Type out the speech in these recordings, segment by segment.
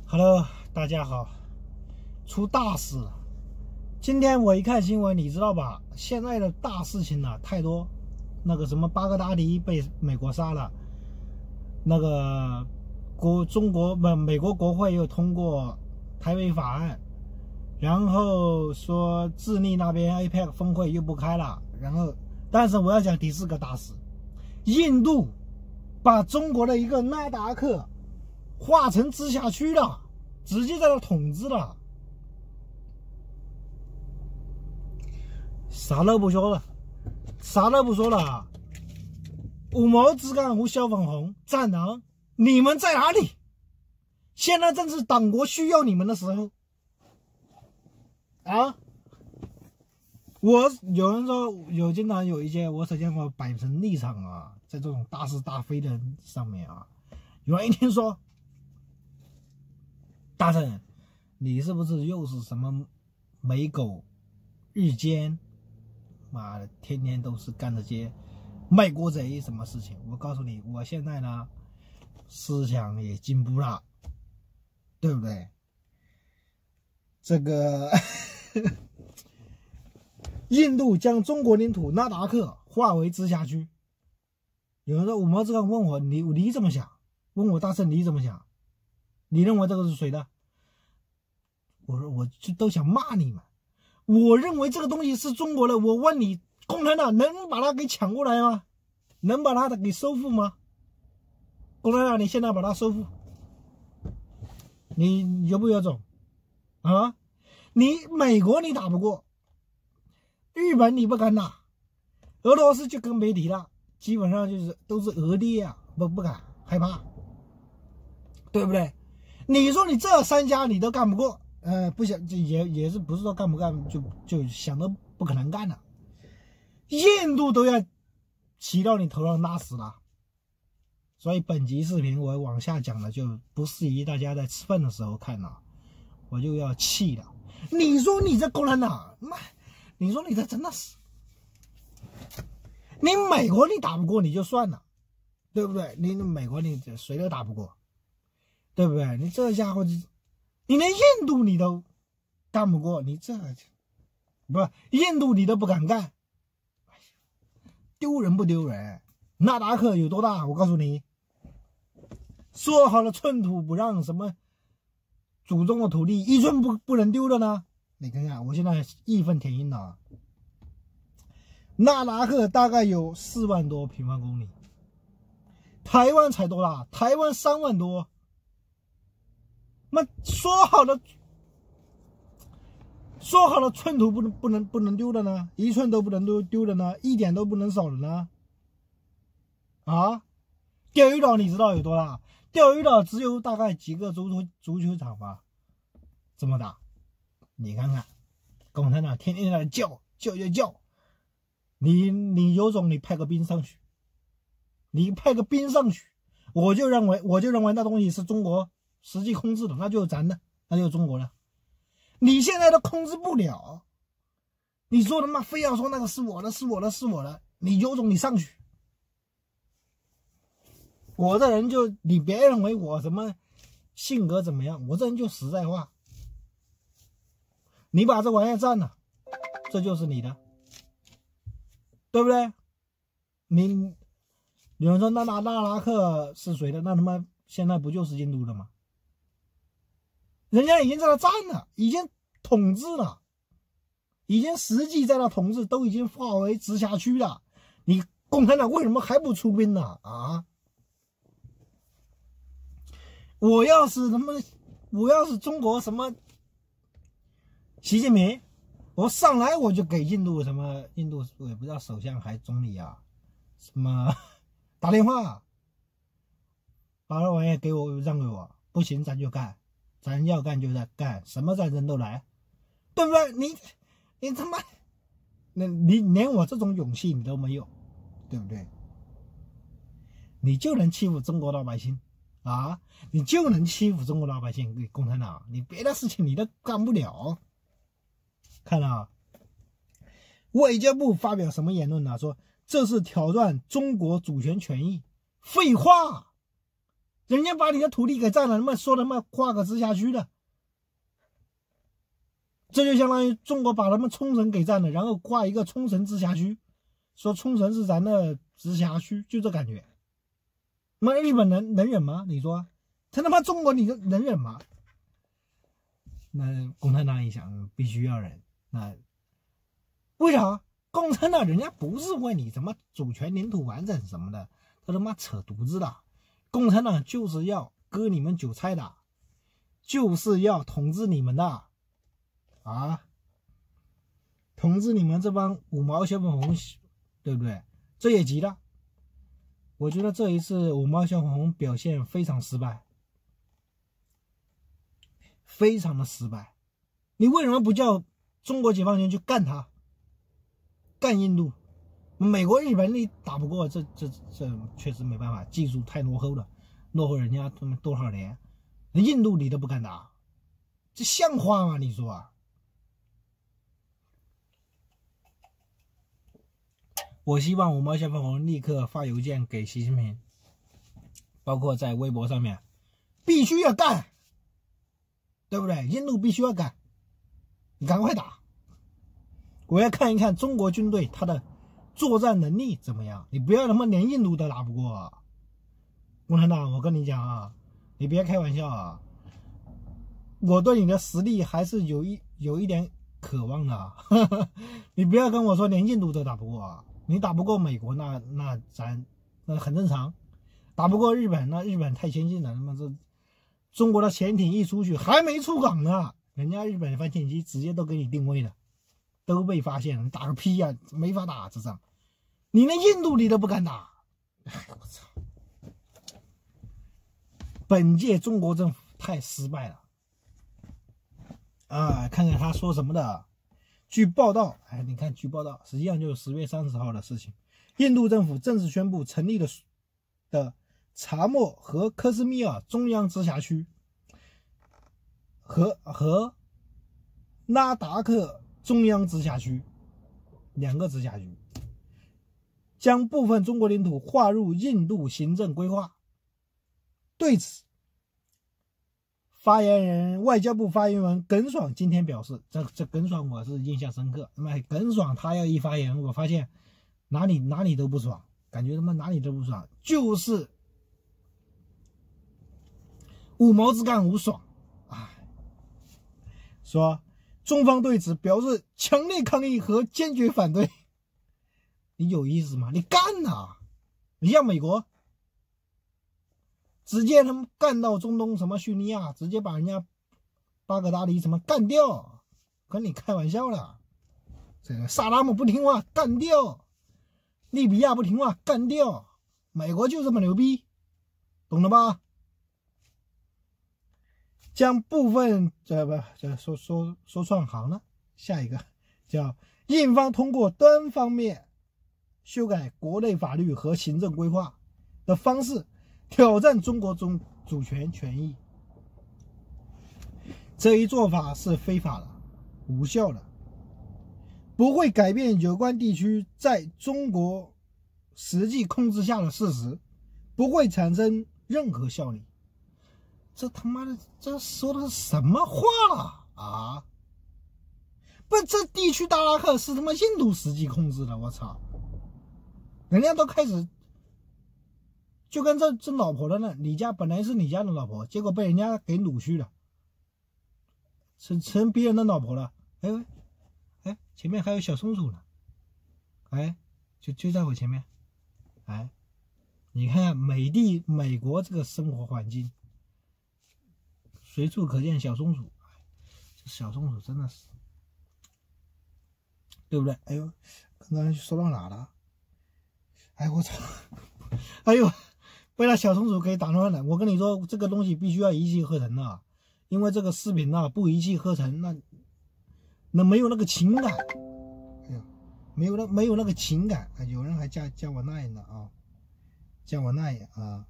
Hello， 大家好，出大事了！今天我一看新闻，你知道吧？现在的大事情呢太多，那个什么巴格达迪被美国杀了，那个美国国会又通过台北法案，然后说智利那边 APEC 峰会又不开了，但是我要讲第四个大事，印度把中国的一个纳达克划成直辖区了，直接在那统治了，啥都不说了，五毛之干和小粉红战狼，你们在哪里？现在正是党国需要你们的时候啊！有人说经常有一些，我首先我摆成立场啊，在这种大是大非的上面啊，有人一听说，大圣，你是不是又是什么美狗日奸？妈的，天天都是干这些卖国贼什么事情？我告诉你，我现在呢，思想也进步了，对不对？这个印度将中国领土纳达克划为直辖区。有人说五毛之干问我，你怎么想？问我大圣你怎么想？你认为这个是谁的？我说我就都想骂你们。我认为这个东西是中国的。我问你，共产党能把它给抢过来吗？能把它给收复吗？共产党，你现在把它收复，你有不有种啊？你美国你打不过，日本你不敢打，俄罗斯就更别提了，基本上都是俄爹啊，不敢害怕，对不对？你说你这三家你都干不过，不想也是不是说干不干就想都不可能干了，印度都要骑到你头上拉屎了。所以本集视频我往下讲了，就不适宜大家在吃饭的时候看了，我就要气了。你说你这共产党，你说你这真的是，你美国你打不过你就算了，对不对？你美国你谁都打不过，对不对？你这家伙你连印度你都干不过，你这印度你都不敢干，丢人不丢人？纳达克有多大？我告诉你，说好了寸土不让，什么祖宗的土地一寸不能丢的呢？你看看，我现在义愤填膺了。纳达克大概有4万多平方公里，台湾才多大？台湾3万多。那说好了寸土不能丢的呢，1寸都不能丢的呢，1点都不能少的呢。啊，钓鱼岛你知道有多大？钓鱼岛只有大概几个足球场吧，这么大。你看看，共产党天天在那叫，你有种你派个兵上去，我就认为那东西是中国实际控制的，那就是咱的，那就是中国的。你现在都控制不了，你说他妈非要说那个是我的，你有种你上去。我这人就你别认为我什么性格怎么样，我这人就实在话。你把这玩意儿占了，这就是你的，对不对？有人说纳达克是谁的？那他妈现在不就是印度的吗？人家已经在那占了，已经统治了，已经实际在那统治，都已经划为直辖区了。你共产党为什么还不出兵呢？啊！我要是中国什么习近平，我上来我就给印度我也不知道首相还总理啊，什么打电话，把这玩意让给我，不行咱就干，咱要干就干，什么战争都来，对不对？你他妈，你连我这种勇气你都没有，对不对？你就能欺负中国老百姓啊！你就能欺负中国老百姓，共产党，你别的事情你都干不了。看了啊，外交部发表什么言论呢？说这是挑战中国主权权益。废话， 人家把你的土地给占了，他妈说他妈划个直辖区的，这就相当于中国把他们冲绳给占了，然后划一个冲绳直辖区，说冲绳是咱的直辖区，就这感觉。那么日本能忍吗？你说他他妈中国你能忍吗？那共产党一想必须要忍，那为啥？共产党人家不是为你什么主权领土完整什么的，他他妈扯犊子的。共产党就是要割你们韭菜的，就是要统治你们的啊，统治你们这帮五毛小粉红，对不对？这也急了。我觉得这一次五毛小粉红表现非常失败，非常的失败。你为什么不叫中国解放军去干他？干印度？美国、日本你打不过，这确实没办法，技术太落后了，落后人家他们多少年。印度你都不敢打，这像话吗？你说啊？我希望五毛小粉红立刻发邮件给习近平，包括在微博上面，必须要干，对不对？印度必须要干，你赶快打！我要看一看中国军队他的作战能力怎么样？你不要他妈连印度都打不过啊！共产党，我跟你讲啊，你别开玩笑啊！我对你的实力还是有一点渴望的啊，你不要跟我说连印度都打不过啊！你打不过美国，那很正常。打不过日本，那日本太先进了，他妈这中国的潜艇一出去还没出港呢，人家日本反潜机直接都给你定位了。都被发现了，你打个屁呀、没法打这仗，你连印度你都不敢打，哎我操！本届中国政府太失败了啊！看看他说什么的。据报道，你看据报道，实际上就是10月30号的事情。印度政府正式宣布成立的查莫和克什米尔中央直辖区和拉达克中央直辖区2个直辖区，将部分中国领土划入印度行政规划。对此，外交部发言人耿爽今天表示，这耿爽我是印象深刻。那么耿爽他要一发言，我发现哪里都不爽，感觉他妈哪里都不爽，就是五毛子干无爽。说中方对此表示强烈抗议和坚决反对。你有意思吗？你干呐！你像美国，直接他们干到中东什么叙利亚，直接把人家巴格达迪什么干掉，跟你开玩笑了。这个萨达姆不听话干掉，利比亚不听话干掉，美国就这么牛逼，懂了吧？将部分说串行了，下一个叫印方通过单方面修改国内法律和行政规划的方式挑战中国主权权益，这一做法是非法的、无效的，不会改变有关地区在中国实际控制下的事实，不会产生任何效力。这他妈的，这说的是什么话了啊？不，这地区大拉克是他妈印度实际控制的，我操！人家都开始就跟这老婆的呢，你家本来是你家的老婆，结果被人家给掳去了，成别人的老婆了。哎，前面还有小松鼠呢，就在我前面，你看美国这个生活环境。随处可见小松鼠，这小松鼠真的是，对不对？哎呦，刚刚说到哪了？哎我操！哎呦，被那小松鼠给打乱了。我跟你说，这个东西必须要一气呵成的，因为这个视频啊不一气呵成，那没有那个情感。哎呦，没有那个情感。有人还叫我那样的啊，叫我那样啊。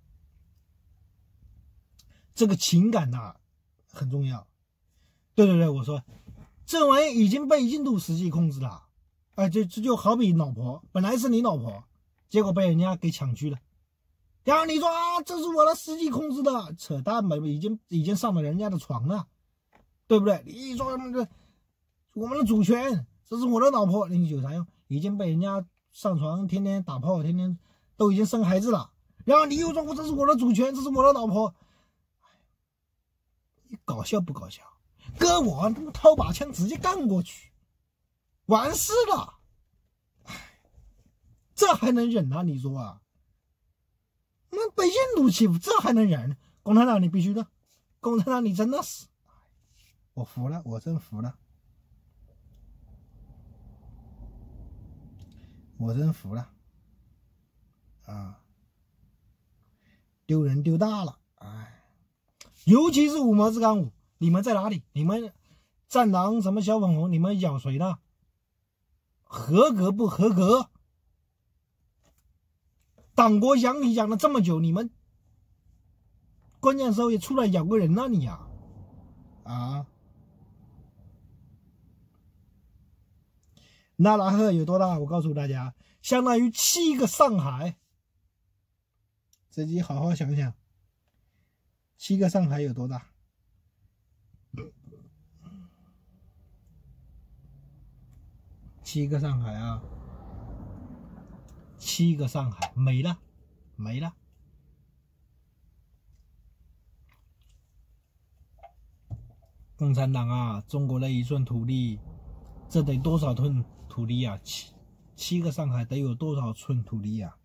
这个情感呐很重要。对，我说这玩意已经被印度实际控制了。这就好比老婆，本来是你老婆，结果被人家给抢去了， 然后你说啊，这是我的司机控制的，扯淡吧，已经上了人家的床了，对不对？你说什么的，我们的主权，这是我的老婆，你有啥用？已经被人家上床，天天打炮，天天都已经生孩子了，然后你又说我这是我的主权，这是我的老婆，你搞笑不搞笑？搁我他妈掏把枪直接干过去，完事了，这还能忍啊？你说啊？那被印度欺负，这还能忍？共产党你必须的，共产党你真的是，我服了，我真服了，我真服了，啊，丢人丢大了，哎，尤其是五毛之干五，你们在哪里？你们战狼什么小粉红，你们咬谁呢？合格不合格？党国讲理讲了这么久，你们关键时候也出来咬个人啊你呀！啊，纳拉赫有多大？我告诉大家，相当于7个上海。自己好好想想，7个上海有多大？7个上海啊！7个上海没了，没了。共产党啊，中国的一寸土地，这得多少吨土地啊？7个上海得有多少寸土地啊？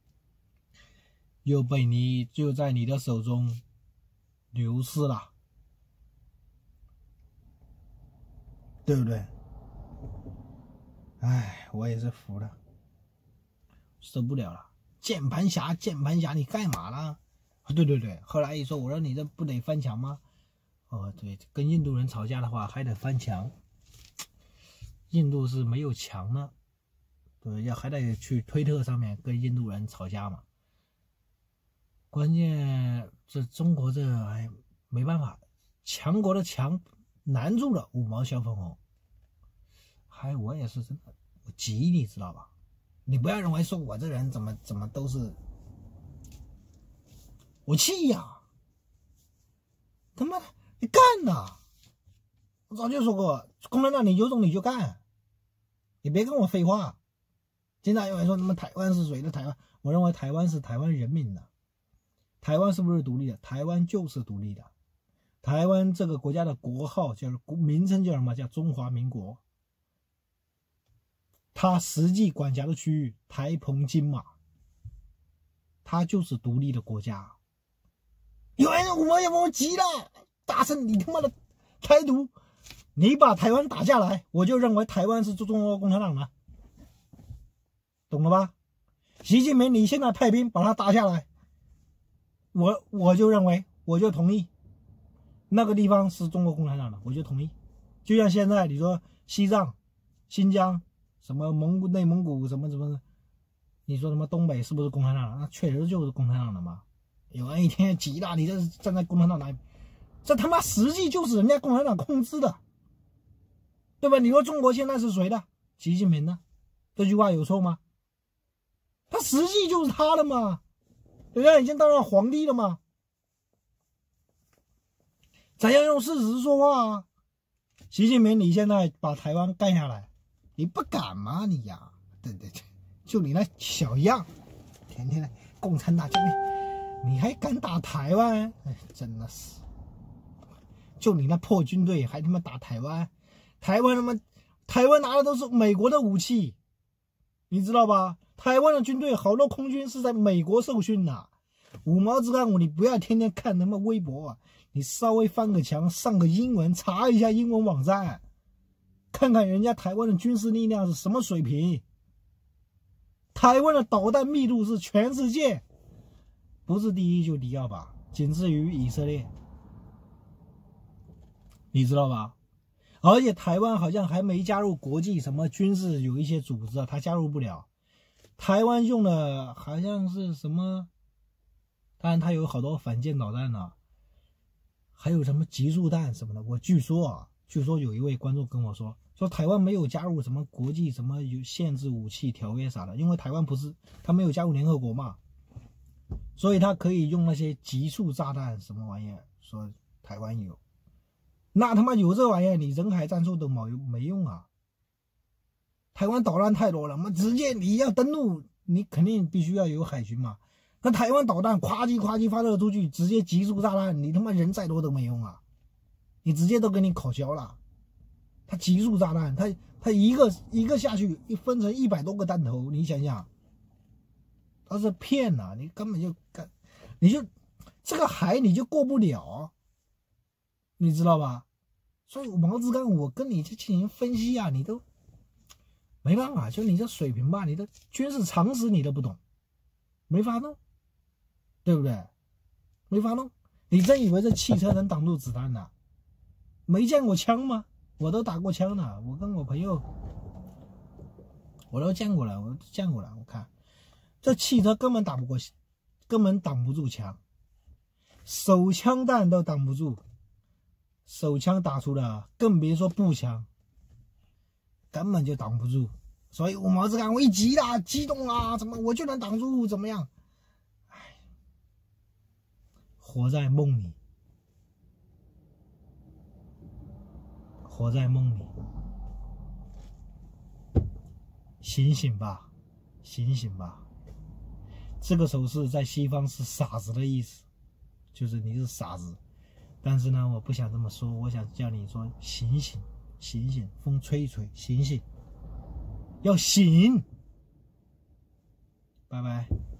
又被你就在你的手中流失了，对不对？哎，我也是服了。受不了了，键盘侠，键盘侠，你干嘛了？对对对，后来一说，我说你这不得翻墙吗？哦，对，跟印度人吵架的话还得翻墙，印度是没有墙的，对，还得去推特上面跟印度人吵架嘛。关键这中国这哎没办法，强国的强难住了五毛小粉红。还我也是真的，我急你知道吧？你不要认为说我这人怎么都是，我气呀！他妈的，你干呐！我早就说过，共产党你有种你就干，你别跟我废话。经常有人说什么台湾是谁的台湾？我认为台湾是台湾人民的。台湾是不是独立的？台湾就是独立的。台湾这个国家的国号叫名称叫什么？叫中华民国。它实际管辖的区域台澎金马，它就是独立的国家。有人我急了，大声你他妈的台独，你把台湾打下来，我就认为台湾是中国共产党的，懂了吧？习近平你现在派兵把它打下来，我就认为我就同意，那个地方是中国共产党的，我就同意。就像现在你说西藏、新疆。什么内蒙古什么，你说什么东北是不是共产党？那确实就是共产党的嘛。有人一天急了，你这是站在共产党那，这他妈实际就是人家共产党控制的，对吧？你说中国现在是谁的？习近平的，这句话有错吗？他实际就是他的嘛，人家已经当上皇帝了嘛。咱要用事实说话啊！习近平，你现在把台湾干下来。你不敢吗你呀？对，就你那小样，天天的共产党，你还敢打台湾？哎，真的是，就你那破军队还他妈打台湾？台湾拿的都是美国的武器，你知道吧？台湾的军队好多空军是在美国受训的。五毛之干五，你不要天天看他妈微博啊，你稍微翻个墙，上个英文，查一下英文网站。看看人家台湾的军事力量是什么水平，台湾的导弹密度是全世界不是第一就第二吧，仅次于以色列，你知道吧？而且台湾好像还没加入国际什么军事有一些组织啊，它加入不了。台湾用的好像是什么，当然它有好多反舰导弹呢，还有什么集束弹什么的。我据说有一位观众跟我说台湾没有加入什么国际什么有限制武器条约啥的，因为台湾不是他没有加入联合国嘛， 所以他可以用那些极速炸弹什么玩意儿说台湾有，那他妈有这玩意儿，你人海战术都没用啊！台湾导弹太多了，直接你要登陆，你肯定必须要有海军嘛。那台湾导弹夸叽夸叽发射出去，直接极速炸弹，你他妈人再多都没用啊！你直接都给你烤焦了。它极速炸弹，它一个下去，分成100多个弹头，你想想，它是骗呐！你根本就这个海你就过不了，你知道吧？所以毛子刚，我跟你去进行分析啊，你都没办法，就你这水平吧，你的军事常识你都不懂，没法弄，对不对？没法弄。你真以为这汽车能挡住子弹的？没见过枪吗？我都打过枪的，我跟我朋友我都见过了，我看这汽车根本挡不住枪，手枪弹都挡不住，手枪打出了，更别说步枪，根本就挡不住。所以我毛子干，我一激动啊，怎么我就能挡住？怎么样？哎，活在梦里，活在梦里，醒醒吧，醒醒吧！这个手势在西方是傻子的意思，就是你是傻子。但是呢，我不想这么说，我想叫你说醒醒，醒醒，风吹一吹，醒醒，要醒。拜拜。